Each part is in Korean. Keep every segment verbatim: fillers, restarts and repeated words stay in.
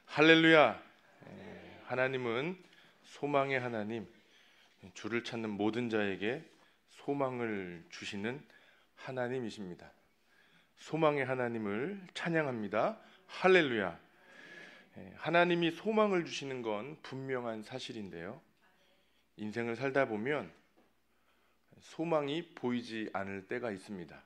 할렐루야. 하나님은 소망의 하나님, 주를 찾는 모든 자에게 소망을 주시는 하나님이십니다. 소망의 하나님을 찬양합니다. 할렐루야. 하나님이 소망을 주시는 건 분명한 사실인데요, 인생을 살다 보면 소망이 보이지 않을 때가 있습니다.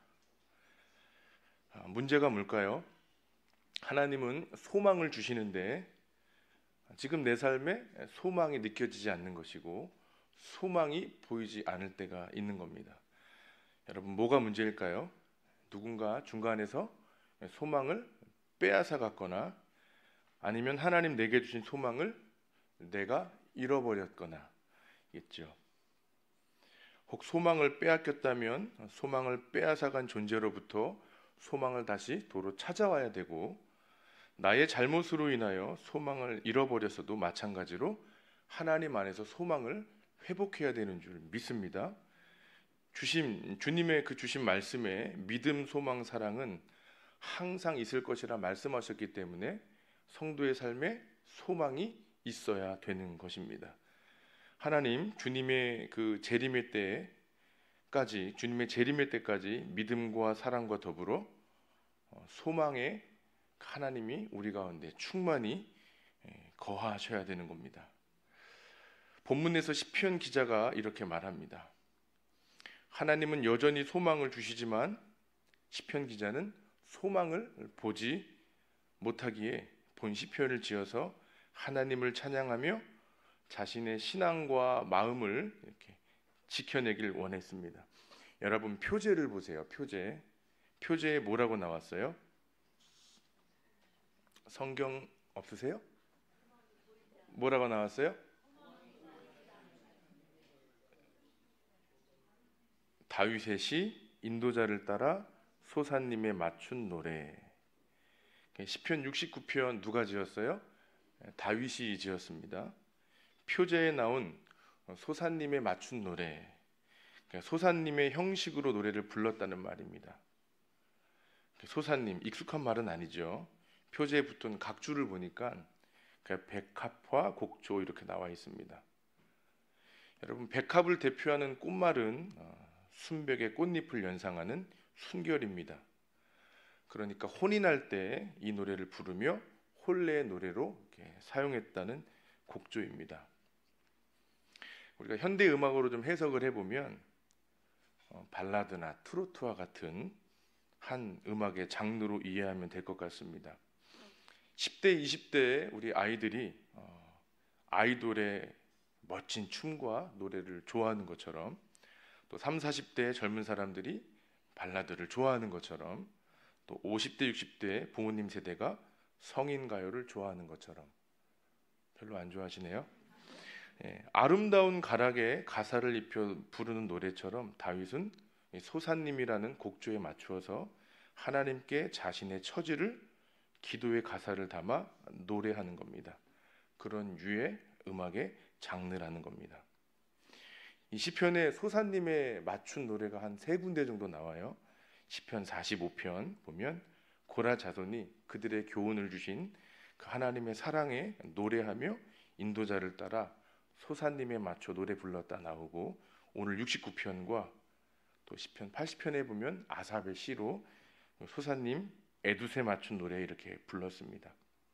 문제가 뭘까요? 하나님은 소망을 주시는데 지금 내 삶에 소망이 느껴지지 않는 것이고 소망이 보이지 않을 때가 있는 겁니다. 여러분, 뭐가 문제일까요? 누군가 중간에서 소망을 빼앗아 갔거나 아니면 하나님 내게 주신 소망을 내가 잃어버렸거나 있죠. 혹 소망을 빼앗겼다면 소망을 빼앗아간 존재로부터 소망을 다시 도로 찾아와야 되고, 나의 잘못으로 인하여 소망을 잃어버렸어도 마찬가지로 하나님 안에서 소망을 회복해야 되는 줄 믿습니다. 주심, 주님의 그 주신 말씀에 믿음, 소망, 사랑은 항상 있을 것이라 말씀하셨기 때문에 성도의 삶에 소망이 있어야 되는 것입니다. 하나님, 주님의 그 재림의 때까지, 주님의 재림의 때까지 믿음과 사랑과 더불어 소망의 하나님이 우리 가운데 충만히 거하셔야 되는 겁니다. 본문에서 시편 기자가 이렇게 말합니다. 하나님은 여전히 소망을 주시지만 시편 기자는 소망을 보지 못하기에 본 시편을 지어서 하나님을 찬양하며 자신의 신앙과 마음을 이렇게 지켜내길 원했습니다. 여러분, 표제를 보세요. 표제. 표제에 뭐라고 나왔어요? 성경 없으세요? 뭐라고 나왔어요? 다윗의 시, 인도자를 따라 소사님에 맞춘 노래. 시편 육십구 편 누가 지었어요? 다윗이 지었습니다. 표제에 나온 소사님에 맞춘 노래, 소사님의 형식으로 노래를 불렀다는 말입니다. 소사님, 익숙한 말은 아니죠. 표제에 붙은 각주를 보니까 백합화, 곡조 이렇게 나와 있습니다. 여러분, 백합을 대표하는 꽃말은 순백의 꽃잎을 연상하는 순결입니다. 그러니까 혼이 날 때 이 노래를 부르며 혼례의 노래로 이렇게 사용했다는 곡조입니다. 우리가 현대 음악으로 좀 해석을 해보면 어, 발라드나 트로트와 같은 한 음악의 장르로 이해하면 될 것 같습니다. 십 대, 이십 대 우리 아이들이 어, 아이돌의 멋진 춤과 노래를 좋아하는 것처럼, 또 삼, 사십 대 젊은 사람들이 발라드를 좋아하는 것처럼, 또 오십 대, 육십 대 부모님 세대가 성인 가요를 좋아하는 것처럼. 별로 안 좋아하시네요. 예, 아름다운 가락에 가사를 입혀 부르는 노래처럼 다윗은 소사님이라는 곡조에 맞추어서 하나님께 자신의 처지를 기도의 가사를 담아 노래하는 겁니다. 그런 유의 음악의 장르라는 겁니다. 이 시편에 소사님에 맞춘 노래가 한 세 군데 정도 나와요. 시편 사십오 편 보면 고라 자손이 그들의 교훈을 주신 그 하나님의 사랑에 노래하며 인도자를 따라 소사님에 맞춰 노래 불렀다 나오고, 오늘 육십구 편과 또 시편 팔십 편에 보면 아삽의 시로 소사님 에두세 맞춘 노래 이렇게 불렀습니다.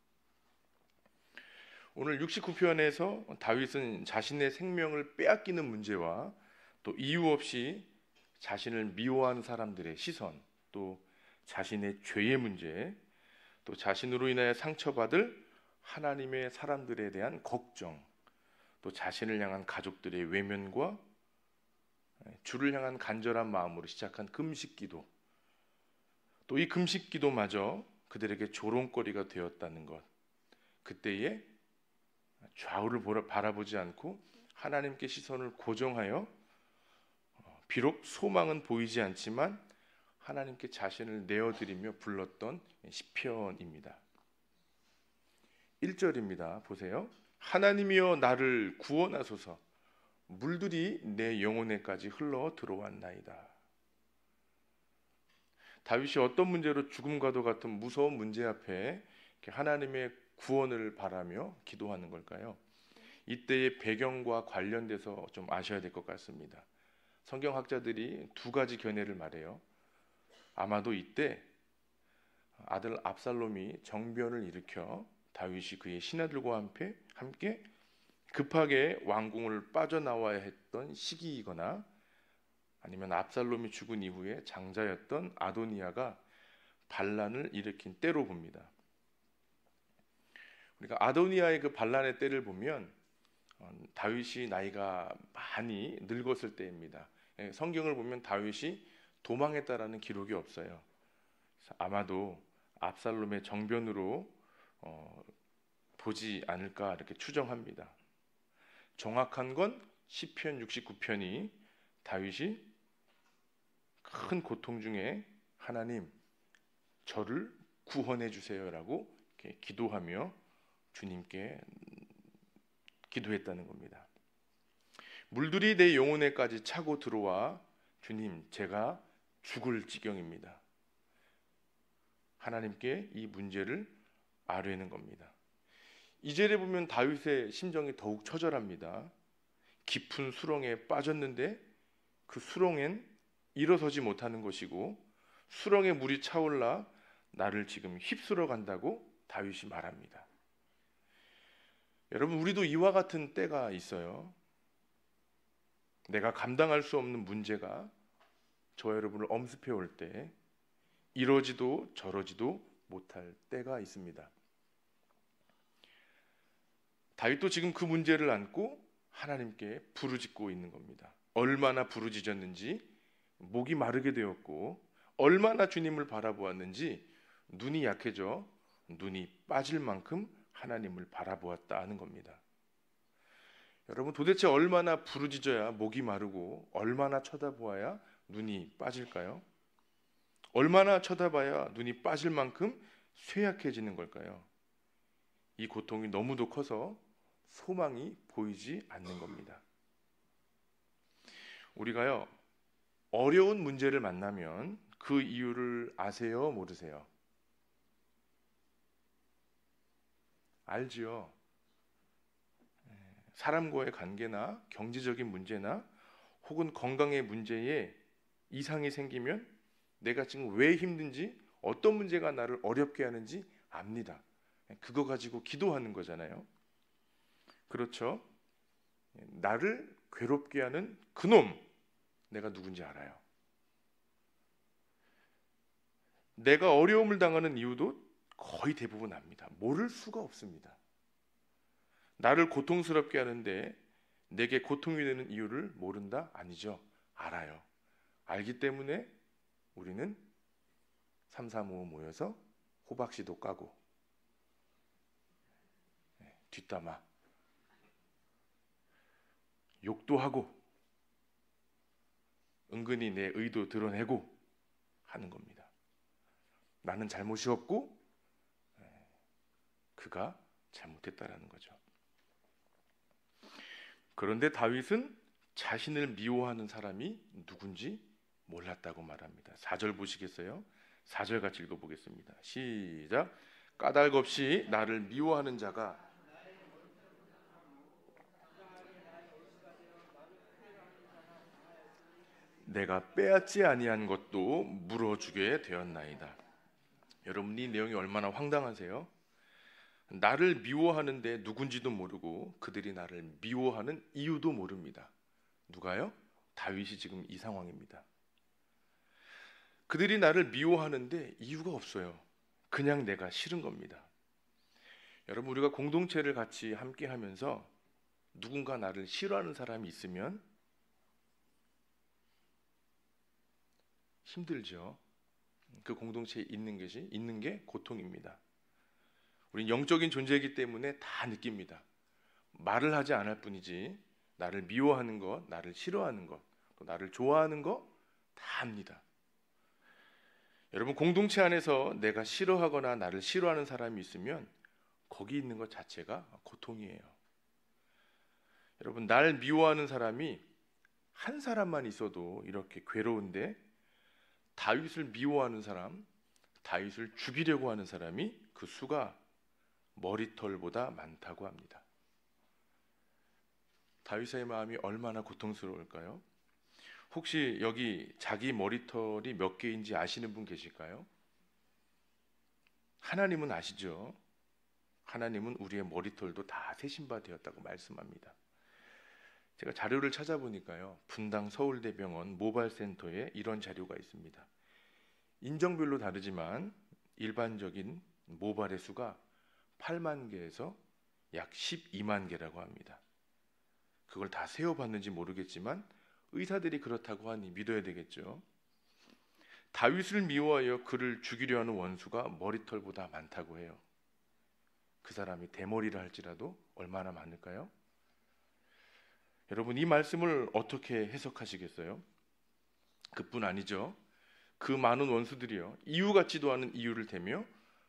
오늘 육십구 편에서 다윗은 자신의 생명을 빼앗기는 문제와 또 이유 없이 자신을 미워하는 사람들의 시선, 또 자신의 죄의 문제, 또 자신으로 인하여 상처받을 하나님의 사람들에 대한 걱정, 또 자신을 향한 가족들의 외면과 주를 향한 간절한 마음으로 시작한 금식기도, 또 이 금식기도마저 그들에게 조롱거리가 되었다는 것. 그때에 좌우를 바라보지 않고 하나님께 시선을 고정하여 비록 소망은 보이지 않지만 하나님께 자신을 내어드리며 불렀던 시편입니다. 일 절입니다. 보세요. 하나님이여 나를 구원하소서, 물들이 내 영혼에까지 흘러 들어왔나이다. 다윗이 어떤 문제로 죽음과도 같은 무서운 문제 앞에 하나님의 구원을 바라며 기도하는 걸까요? 이때의 배경과 관련돼서 좀 아셔야 될 것 같습니다. 성경학자들이 두 가지 견해를 말해요. 아마도 이때 아들 압살롬이 정변을 일으켜 다윗이 그의 신하들과 함께 급하게 왕궁을 빠져나와야 했던 시기이거나 아니면 압살롬이 죽은 이후에 장자였던 아도니아가 반란을 일으킨 때로 봅니다. 그러니까 아도니아의 그 반란의 때를 보면 다윗이 나이가 많이 늙었을 때입니다. 성경을 보면 다윗이 도망했다라는 기록이 없어요. 아마도 압살롬의 정변으로 어, 보지 않을까 이렇게 추정합니다. 정확한 건 시편 육십구 편이 다윗이 큰 고통 중에 하나님 저를 구원해 주세요라고 이렇게 기도하며 주님께 기도했다는 겁니다. 물들이 내 영혼에까지 차고 들어와 주님 제가 죽을 지경입니다. 하나님께 이 문제를 아뢰는 겁니다. 이 절에 보면 다윗의 심정이 더욱 처절합니다. 깊은 수렁에 빠졌는데 그 수렁엔 일어서지 못하는 것이고 수렁에 물이 차올라 나를 지금 휩쓸어 간다고 다윗이 말합니다. 여러분 우리도 이와 같은 때가 있어요. 내가 감당할 수 없는 문제가 저와 여러분을 엄습해 올 때 이러지도 저러지도 못할 때가 있습니다. 다윗도 지금 그 문제를 안고 하나님께 부르짖고 있는 겁니다. 얼마나 부르짖었는지 목이 마르게 되었고 얼마나 주님을 바라보았는지 눈이 약해져 눈이 빠질 만큼 하나님을 바라보았다 하는 겁니다. 여러분 도대체 얼마나 부르짖어야 목이 마르고 얼마나 쳐다보아야 눈이 빠질까요? 얼마나 쳐다봐야 눈이 빠질 만큼 쇠약해지는 걸까요? 이 고통이 너무도 커서 소망이 보이지 않는 겁니다. 우리가요 어려운 문제를 만나면 그 이유를 아세요? 모르세요? 알지요. 사람과의 관계나 경제적인 문제나 혹은 건강의 문제에 이상이 생기면 내가 지금 왜 힘든지 어떤 문제가 나를 어렵게 하는지 압니다. 그거 가지고 기도하는 거잖아요. 그렇죠? 나를 괴롭게 하는 그놈 내가 누군지 알아요. 내가 어려움을 당하는 이유도 거의 대부분 압니다. 모를 수가 없습니다. 나를 고통스럽게 하는데 내게 고통이 되는 이유를 모른다? 아니죠. 알아요. 알기 때문에 우리는 삼삼오오 모여서 호박씨도 까고 뒷담화 욕도 하고 은근히 내 의도 드러내고 하는 겁니다. 나는 잘못이 없고 그가 잘못했다라는 거죠. 그런데 다윗은 자신을 미워하는 사람이 누군지 몰랐다고 말합니다. 사 절 보시겠어요? 사 절 같이 읽어보겠습니다. 시작. 까닭 없이 나를 미워하는 자가 내가 빼앗지 아니한 것도 물어주게 되었나이다. 여러분 이 내용이 얼마나 황당하세요? 나를 미워하는데 누군지도 모르고 그들이 나를 미워하는 이유도 모릅니다. 누가요? 다윗이 지금 이 상황입니다. 그들이 나를 미워하는데 이유가 없어요. 그냥 내가 싫은 겁니다. 여러분 우리가 공동체를 같이 함께 하면서 누군가 나를 싫어하는 사람이 있으면 힘들죠. 그 공동체에 있는 것이 있는 게 고통입니다. 우리는 영적인 존재이기 때문에 다 느낍니다. 말을 하지 않을 뿐이지 나를 미워하는 것, 나를 싫어하는 것, 또 나를 좋아하는 것 다 압니다. 여러분 공동체 안에서 내가 싫어하거나 나를 싫어하는 사람이 있으면 거기 있는 것 자체가 고통이에요. 여러분 날 미워하는 사람이 한 사람만 있어도 이렇게 괴로운데 다윗을 미워하는 사람, 다윗을 죽이려고 하는 사람이 그 수가 머리털보다 많다고 합니다. 다윗의 마음이 얼마나 고통스러울까요? 혹시 여기 자기 머리털이 몇 개인지 아시는 분 계실까요? 하나님은 아시죠? 하나님은 우리의 머리털도 다 세신 바 되었다고 말씀합니다. 제가 자료를 찾아보니까요, 분당 서울대병원 모발센터에 이런 자료가 있습니다. 인종별로 다르지만 일반적인 모발의 수가 팔만 개에서 약 십이만 개라고 합니다. 그걸 다 세어봤는지 모르겠지만 의사들이 그렇다고 하니 믿어야 되겠죠. 다윗을 미워하여 그를 죽이려 하는 원수가 머리털보다 많다고 해요. 그 사람이 대머리를 할지라도 얼마나 많을까요? 여러분, 이 말씀을 어떻게 해석하시겠어요? 그뿐 아니죠. 그 많은 원수들이요, 이유 같지도 않은 이유를 대며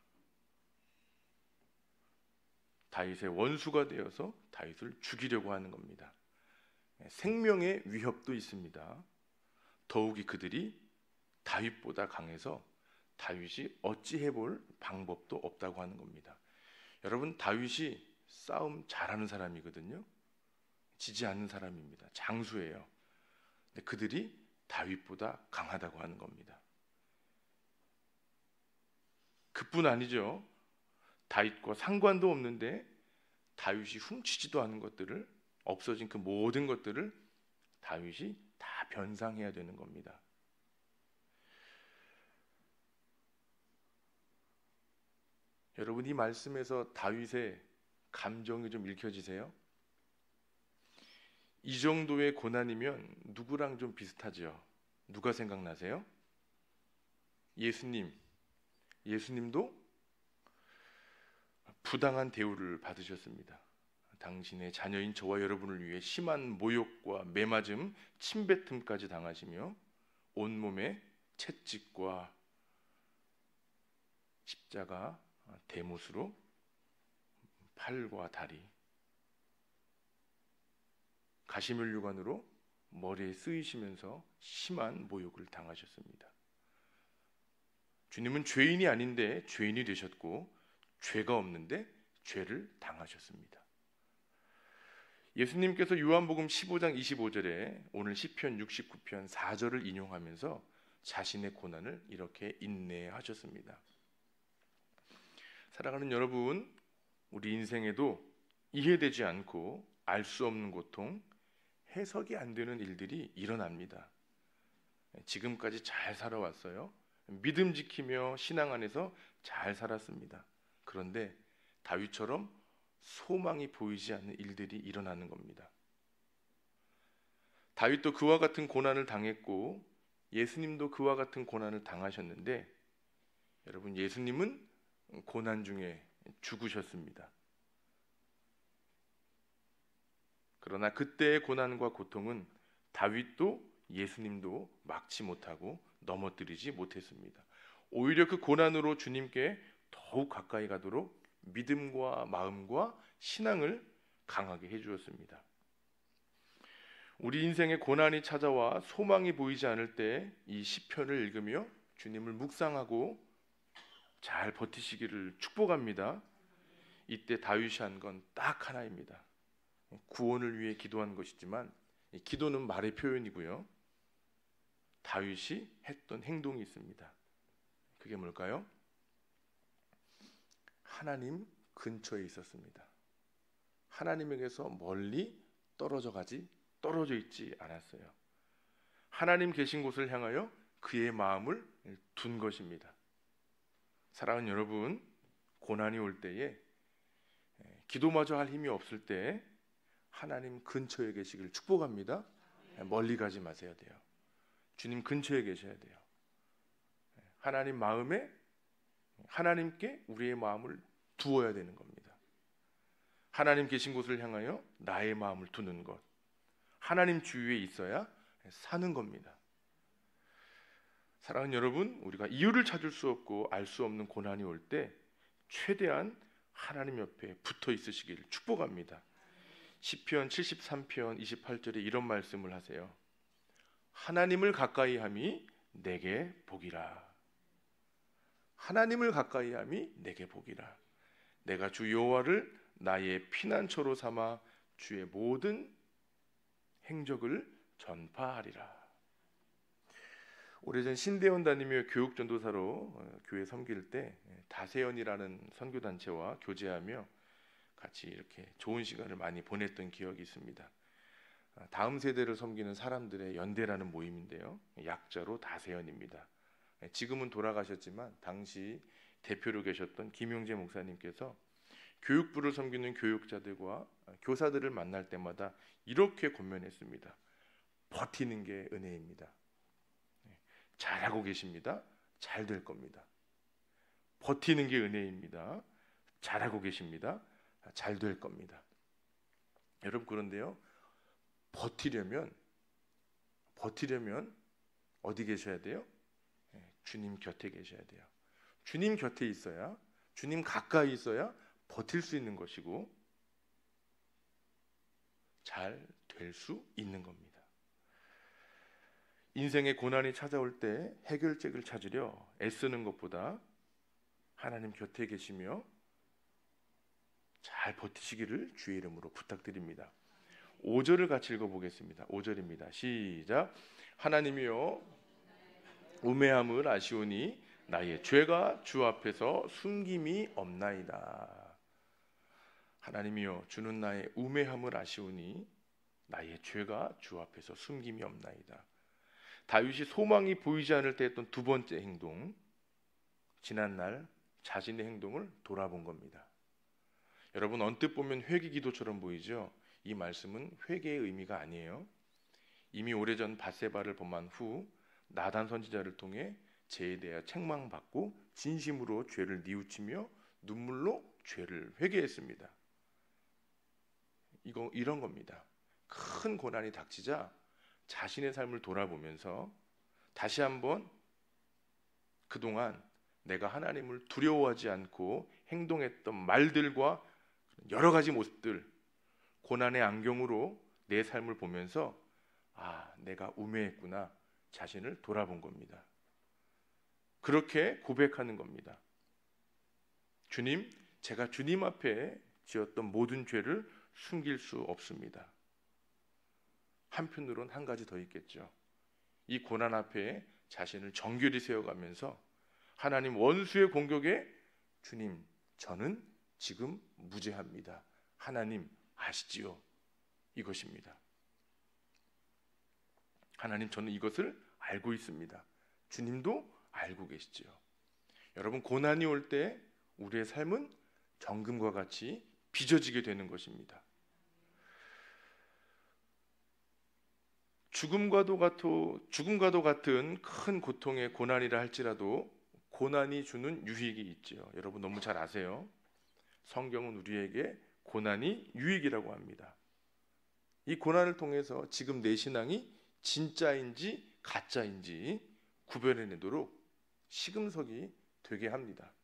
다윗의 원수가 되어서 다윗을 죽이려고 하는 겁니다. 생명의 위협도 있습니다. 더욱이 그들이 다윗보다 강해서 다윗이 어찌해볼 방법도 없다고 하는 겁니다. 여러분, 다윗이 싸움 잘하는 사람이거든요. 지지 않는 사람입니다. 장수예요. 근데 그들이 다윗보다 강하다고 하는 겁니다. 그뿐 아니죠. 다윗과 상관도 없는데 다윗이 훔치지도 않은 것들을, 없어진 그 모든 것들을 다윗이 다 변상해야 되는 겁니다. 여러분, 이 말씀에서 다윗의 감정이 좀 읽혀지세요? 이 정도의 고난이면 누구랑 좀 비슷하죠? 누가 생각나세요? 예수님. 예수님도 부당한 대우를 받으셨습니다. 당신의 자녀인 저와 여러분을 위해 심한 모욕과 매맞음, 침뱉음까지 당하시며 온몸에 채찍과 십자가, 대못으로 팔과 다리, 가시면류관으로 머리에 쓰이시면서 심한 모욕을 당하셨습니다. 주님은 죄인이 아닌데 죄인이 되셨고, 죄가 없는데 죄를 당하셨습니다. 예수님께서 요한복음 십오 장 이십오 절에 오늘 시편 육십구 편 사 절을 인용하면서 자신의 고난을 이렇게 인내하셨습니다. 사랑하는 여러분, 우리 인생에도 이해되지 않고 알 수 없는 고통, 해석이 안 되는 일들이 일어납니다. 지금까지 잘 살아왔어요. 믿음 지키며 신앙 안에서 잘 살았습니다. 그런데 다윗처럼 소망이 보이지 않는 일들이 일어나는 겁니다. 다윗도 그와 같은 고난을 당했고 예수님도 그와 같은 고난을 당하셨는데, 여러분, 예수님은 고난 중에 죽으셨습니다. 그러나 그때의 고난과 고통은 다윗도 예수님도 막지 못하고 넘어뜨리지 못했습니다. 오히려 그 고난으로 주님께 더욱 가까이 가도록 믿음과 마음과 신앙을 강하게 해주었습니다. 우리 인생에 고난이 찾아와 소망이 보이지 않을 때 이 시편을 읽으며 주님을 묵상하고 잘 버티시기를 축복합니다. 이때 다윗이 한 건 딱 하나입니다. 구원을 위해 기도한 것이지만 기도는 말의 표현이고요, 다윗이 했던 행동이 있습니다. 그게 뭘까요? 하나님 근처에 있었습니다. 하나님에게서 멀리 떨어져 가지 떨어져 있지 않았어요. 하나님 계신 곳을 향하여 그의 마음을 둔 것입니다. 사랑하는 여러분, 고난이 올 때에 기도마저 할 힘이 없을 때 하나님 근처에 계시기를 축복합니다. 멀리 가지 마세요 돼요. 주님 근처에 계셔야 돼요. 하나님 마음에, 하나님께 우리의 마음을 두어야 되는 겁니다. 하나님 계신 곳을 향하여 나의 마음을 두는 것, 하나님 주위에 있어야 사는 겁니다. 사랑하는 여러분, 우리가 이유를 찾을 수 없고 알 수 없는 고난이 올 때 최대한 하나님 옆에 붙어 있으시기를 축복합니다. 시편 칠십삼 편 이십팔 절에 이런 말씀을 하세요. 하나님을 가까이 함이 내게 복이라. 하나님을 가까이 함이 내게 복이라. 내가 주 여호와를 나의 피난처로 삼아 주의 모든 행적을 전파하리라. 오래전 신대원 다니며 교육전도사로 교회 섬길 때 다세연이라는 선교단체와 교제하며 같이 이렇게 좋은 시간을 많이 보냈던 기억이 있습니다. 다음 세대를 섬기는 사람들의 연대라는 모임인데요, 약자로 다세연입니다. 지금은 돌아가셨지만 당시 대표로 계셨던 김용재 목사님께서 교육부를 섬기는 교육자들과 교사들을 만날 때마다 이렇게 권면했습니다. 버티는 게 은혜입니다. 잘하고 계십니다. 잘 될 겁니다. 버티는 게 은혜입니다. 잘하고 계십니다. 잘 될 겁니다. 여러분, 그런데요, 버티려면 버티려면 어디 계셔야 돼요? 주님 곁에 계셔야 돼요. 주님 곁에 있어야, 주님 가까이 있어야 버틸 수 있는 것이고 잘 될 수 있는 겁니다. 인생의 고난이 찾아올 때 해결책을 찾으려 애쓰는 것보다 하나님 곁에 계시며 잘 버티시기를 주의 이름으로 부탁드립니다. 오 절을 같이 읽어보겠습니다. 오 절입니다. 시작. 하나님이여 우매함을 아시오니 나의 죄가 주 앞에서 숨김이 없나이다. 하나님이여 주는 나의 우매함을 아시오니 나의 죄가 주 앞에서 숨김이 없나이다. 다윗이 소망이 보이지 않을 때 했던 두 번째 행동, 지난날 자신의 행동을 돌아본 겁니다. 여러분, 언뜻 보면 회개 기도처럼 보이죠? 이 말씀은 회개의 의미가 아니에요. 이미 오래전 밧세바를 범한 후 나단 선지자를 통해 죄에 대해 책망받고 진심으로 죄를 뉘우치며 눈물로 죄를 회개했습니다. 이거 이런 겁니다. 큰 고난이 닥치자 자신의 삶을 돌아보면서 다시 한번 그동안 내가 하나님을 두려워하지 않고 행동했던 말들과 여러 가지 모습들, 고난의 안경으로 내 삶을 보면서 아, 내가 우매했구나, 자신을 돌아본 겁니다. 그렇게 고백하는 겁니다. 주님, 제가 주님 앞에 지었던 모든 죄를 숨길 수 없습니다. 한편으론 한 가지 더 있겠죠. 이 고난 앞에 자신을 정결히 세워가면서 하나님 원수의 공격에 주님, 저는 지금 무죄합니다. 하나님 아시지요? 이것입니다. 하나님, 저는 이것을 알고 있습니다. 주님도 알고 계시지요. 여러분, 고난이 올 때 우리의 삶은 정금과 같이 빚어지게 되는 것입니다. 죽음과도 같고 죽음과도 같은 큰 고통의 고난이라 할지라도 고난이 주는 유익이 있죠. 여러분 너무 잘 아세요. 성경은 우리에게 고난이 유익이라고 합니다. 이 고난을 통해서 지금 내 신앙이 진짜인지 가짜인지 구별해내도록 시금석이 되게 합니다.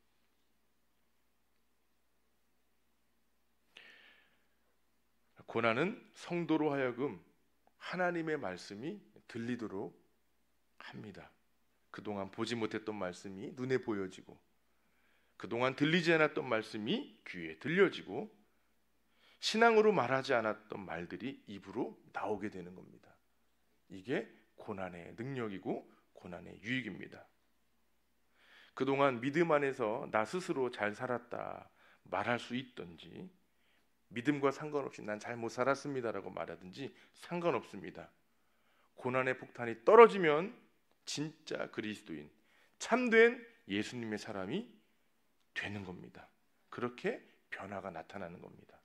고난은 성도로 하여금 하나님의 말씀이 들리도록 합니다. 그동안 보지 못했던 말씀이 눈에 보여지고, 그동안 들리지 않았던 말씀이 귀에 들려지고, 신앙으로 말하지 않았던 말들이 입으로 나오게 되는 겁니다. 이게 고난의 능력이고 고난의 유익입니다. 그동안 믿음 안에서 나 스스로 잘 살았다 말할 수 있던지, 믿음과 상관없이 난 잘 못 살았습니다라고 말하든지 상관없습니다. 고난의 폭탄이 떨어지면 진짜 그리스도인, 참된 예수님의 사람이 되는 겁니다. 그렇게 변화가 나타나는 겁니다.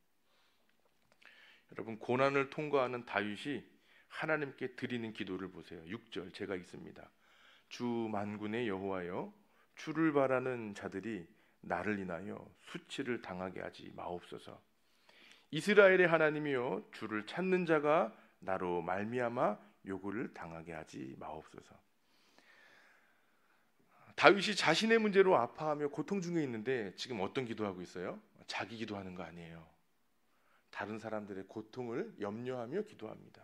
여러분, 고난을 통과하는 다윗이 하나님께 드리는 기도를 보세요. 육 절 제가 읽습니다. 주 만군의 여호와여, 주를 바라는 자들이 나를 인하여 수치를 당하게 하지 마옵소서. 이스라엘의 하나님이여, 주를 찾는 자가 나로 말미암아 요구를 당하게 하지 마옵소서. 다윗이 자신의 문제로 아파하며 고통 중에 있는데 지금 어떤 기도하고 있어요? 자기 기도하는 거 아니에요. 다른 사람들의 고통을 염려하며 기도합니다.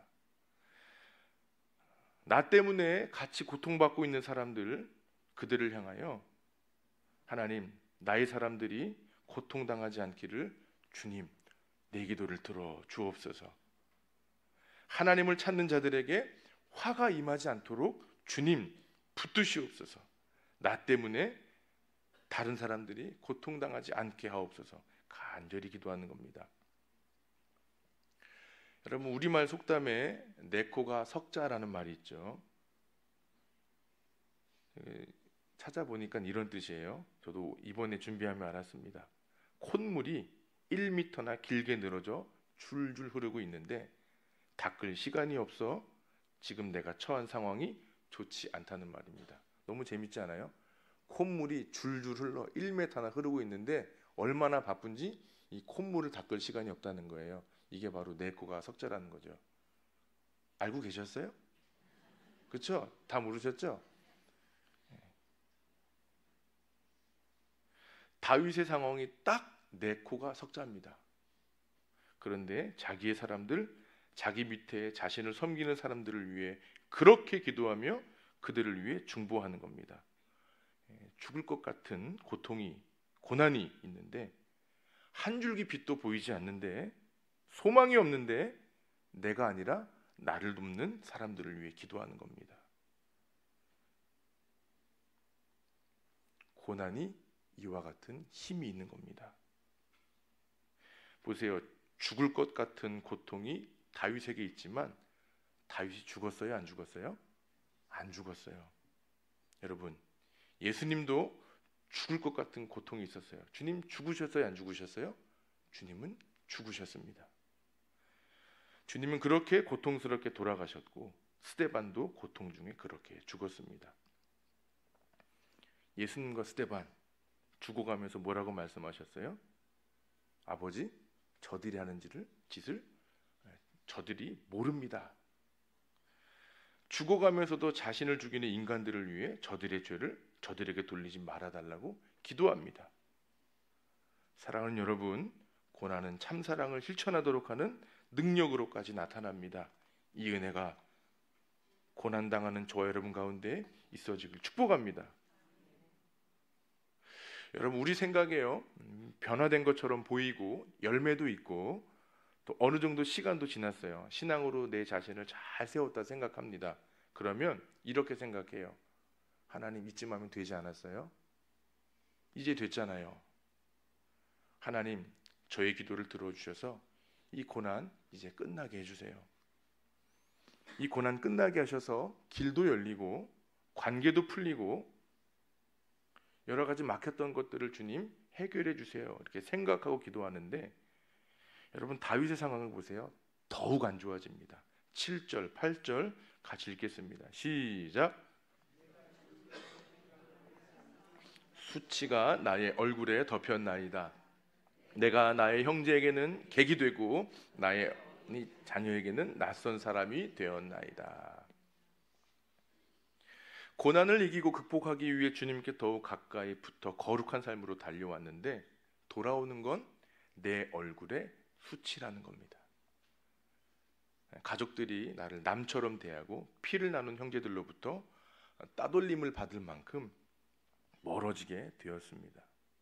나 때문에 같이 고통받고 있는 사람들, 그들을 향하여 하나님, 나의 사람들이 고통당하지 않기를 주님 내 기도를 들어 주옵소서. 하나님을 찾는 자들에게 화가 임하지 않도록 주님 붙드시옵소서. 나 때문에 다른 사람들이 고통당하지 않게 하옵소서. 간절히 기도하는 겁니다. 여러분, 우리말 속담에 내 코가 석자라는 말이 있죠. 찾아보니까 이런 뜻이에요. 저도 이번에 준비하며 알았습니다. 콧물이 일 미터나 길게 늘어져 줄줄 흐르고 있는데 닦을 시간이 없어 지금 내가 처한 상황이 좋지 않다는 말입니다. 너무 재밌지 않아요? 콧물이 줄줄 흘러 일 미터나 흐르고 있는데 얼마나 바쁜지 이 콧물을 닦을 시간이 없다는 거예요. 이게 바로 내 코가 석자라는 거죠. 알고 계셨어요? 그렇죠? 다 모르셨죠? 다윗의 상황이 딱 내 코가 석자입니다. 그런데 자기의 사람들, 자기 밑에 자신을 섬기는 사람들을 위해 그렇게 기도하며 그들을 위해 중보하는 겁니다. 죽을 것 같은 고통이, 고난이 있는데 한 줄기 빛도 보이지 않는데, 소망이 없는데 내가 아니라 나를 돕는 사람들을 위해 기도하는 겁니다. 고난이 이와 같은 힘이 있는 겁니다. 보세요. 죽을 것 같은 고통이 다윗에게 있지만 다윗이 죽었어요? 안 죽었어요? 안 죽었어요. 여러분, 예수님도 죽을 것 같은 고통이 있었어요. 주님 죽으셨어요? 안 죽으셨어요? 주님은 죽으셨습니다. 주님은 그렇게 고통스럽게 돌아가셨고 스데반도 고통 중에 그렇게 죽었습니다. 예수님과 스데반 죽어가면서 뭐라고 말씀하셨어요? 아버지, 저들이 하는 짓을, 짓을 저들이 모릅니다. 죽어가면서도 자신을 죽이는 인간들을 위해 저들의 죄를 저들에게 돌리지 말아달라고 기도합니다. 사랑하는 여러분, 고난은 참사랑을 실천하도록 하는 능력으로까지 나타납니다. 이 은혜가 고난당하는 저와 여러분 가운데 있어지길 축복합니다. 여러분, 우리 생각에요, 변화된 것처럼 보이고 열매도 있고 또 어느 정도 시간도 지났어요. 신앙으로 내 자신을 잘 세웠다 생각합니다. 그러면 이렇게 생각해요. 하나님, 이쯤 하면 되지 않았어요? 이제 됐잖아요. 하나님, 저의 기도를 들어주셔서 이 고난 이제 끝나게 해주세요. 이 고난 끝나게 하셔서 길도 열리고 관계도 풀리고 여러 가지 막혔던 것들을 주님 해결해 주세요. 이렇게 생각하고 기도하는데, 여러분, 다윗의 상황을 보세요. 더욱 안 좋아집니다. 칠 절, 팔 절 같이 읽겠습니다. 시작. 수치가 나의 얼굴에 덮였나이다. 내가 나의 형제에게는 객이 되고 나의 자녀에게는 낯선 사람이 되었나이다. 고난을 이기고 극복하기 위해 주님께 더욱 가까이 붙어 거룩한 삶으로 달려왔는데 돌아오는 건 내 얼굴에 수치라는 겁니다. 가족들이 나를 남처럼 대하고 피를 나눈 형제들로부터 따돌림을 받을 만큼 멀어지게 되었습니다.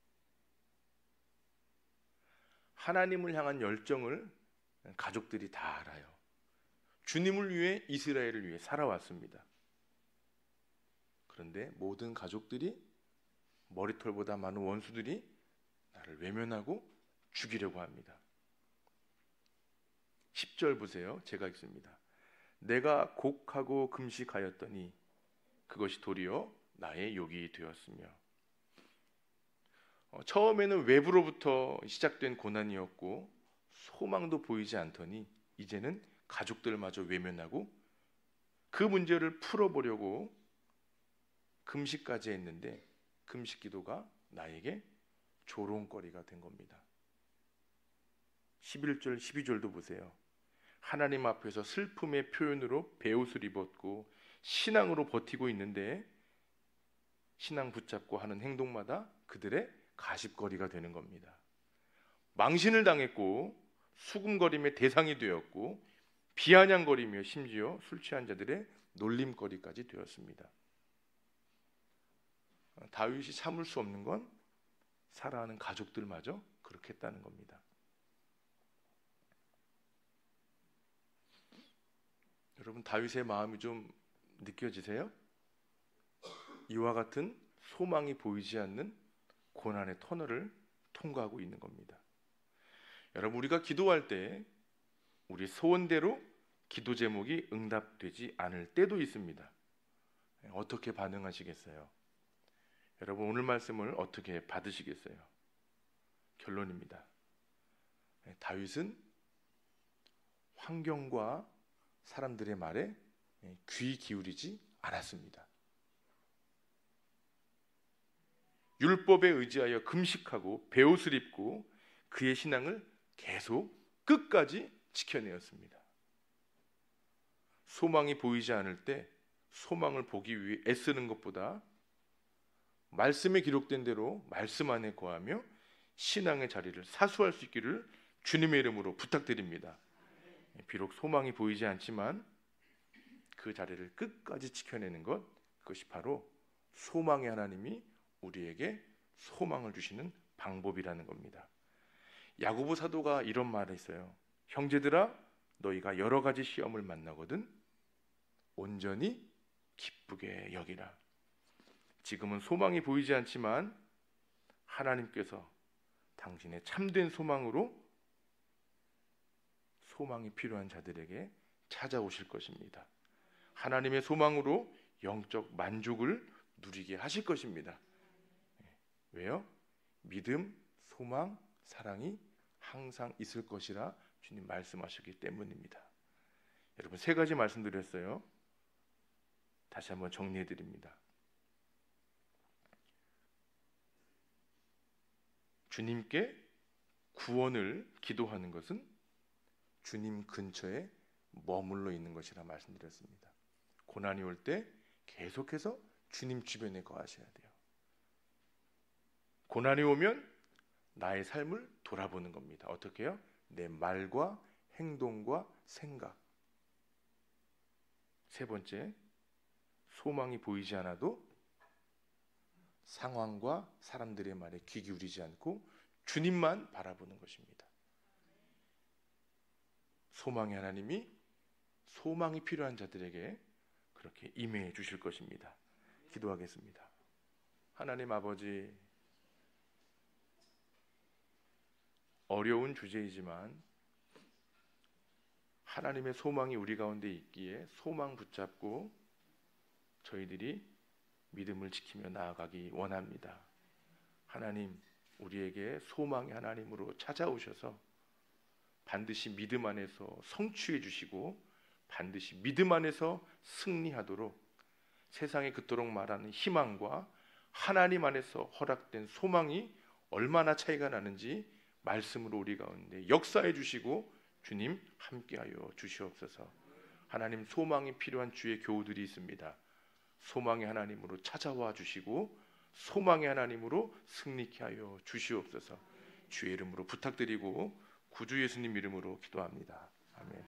하나님을 향한 열정을 가족들이 다 알아요. 주님을 위해, 이스라엘을 위해 살아왔습니다. 그런데 모든 가족들이, 머리털보다 많은 원수들이 나를 외면하고 죽이려고 합니다. 십 절 보세요. 제가 읽습니다. 내가 곡하고 금식하였더니 그것이 도리어 나의 욕이 되었으며. 어, 처음에는 외부로부터 시작된 고난이었고 소망도 보이지 않더니 이제는 가족들마저 외면하고 그 문제를 풀어보려고 금식까지 했는데 금식 기도가 나에게 조롱거리가 된 겁니다. 십일 절, 십이 절도 보세요. 하나님 앞에서 슬픔의 표현으로 베옷을 입었고 신앙으로 버티고 있는데 신앙 붙잡고 하는 행동마다 그들의 가십거리가 되는 겁니다. 망신을 당했고 수군거림의 대상이 되었고 비아냥거리며 심지어 술 취한 자들의 놀림거리까지 되었습니다. 다윗이 참을 수 없는 건 사랑하는 가족들마저 그렇게 했다는 겁니다. 여러분, 다윗의 마음이 좀 느껴지세요? 이와 같은 소망이 보이지 않는 고난의 터널을 통과하고 있는 겁니다. 여러분, 우리가 기도할 때 우리 소원대로 기도 제목이 응답되지 않을 때도 있습니다. 어떻게 반응하시겠어요? 여러분, 오늘 말씀을 어떻게 받으시겠어요? 결론입니다. 다윗은 환경과 사람들의 말에 귀 기울이지 않았습니다. 율법에 의지하여 금식하고 베옷을 입고 그의 신앙을 계속 끝까지 지켜내었습니다. 소망이 보이지 않을 때 소망을 보기 위해 애쓰는 것보다 말씀에 기록된 대로 말씀 안에 거하며 신앙의 자리를 사수할 수 있기를 주님의 이름으로 부탁드립니다. 비록 소망이 보이지 않지만 그 자리를 끝까지 지켜내는 것, 그것이 바로 소망의 하나님이 우리에게 소망을 주시는 방법이라는 겁니다. 야고보 사도가 이런 말을 했어요. 형제들아, 너희가 여러 가지 시험을 만나거든 온전히 기쁘게 여기라. 지금은 소망이 보이지 않지만 하나님께서 당신의 참된 소망으로 소망이 필요한 자들에게 찾아오실 것입니다. 하나님의 소망으로 영적 만족을 누리게 하실 것입니다. 왜요? 믿음, 소망, 사랑이 항상 있을 것이라 주님 말씀하셨기 때문입니다. 여러분, 세 가지 말씀드렸어요. 다시 한번 정리해 드립니다. 주님께 구원을 기도하는 것은 주님 근처에 머물러 있는 것이라 말씀드렸습니다. 고난이 올 때 계속해서 주님 주변에 거하셔야 돼요. 고난이 오면 나의 삶을 돌아보는 겁니다. 어떻게 해요? 내 말과 행동과 생각. 세 번째, 소망이 보이지 않아도 상황과 사람들의 말에 귀 기울이지 않고 주님만 바라보는 것입니다. 소망의 하나님이 소망이 필요한 자들에게 그렇게 임해 주실 것입니다. 기도하겠습니다. 하나님 아버지, 어려운 주제이지만 하나님의 소망이 우리 가운데 있기에 소망 붙잡고 저희들이 믿음을 지키며 나아가기 원합니다. 하나님, 우리에게 소망의 하나님으로 찾아오셔서 반드시 믿음 안에서 성취해 주시고 반드시 믿음 안에서 승리하도록 세상에 그토록 말하는 희망과 하나님 안에서 허락된 소망이 얼마나 차이가 나는지 말씀으로 우리 가운데 역사해 주시고 주님 함께하여 주시옵소서. 하나님, 소망이 필요한 주의 교우들이 있습니다. 소망의 하나님으로 찾아와 주시고 소망의 하나님으로 승리케 하여 주시옵소서. 주의 이름으로 부탁드리고 구주 예수님 이름으로 기도합니다. 아멘.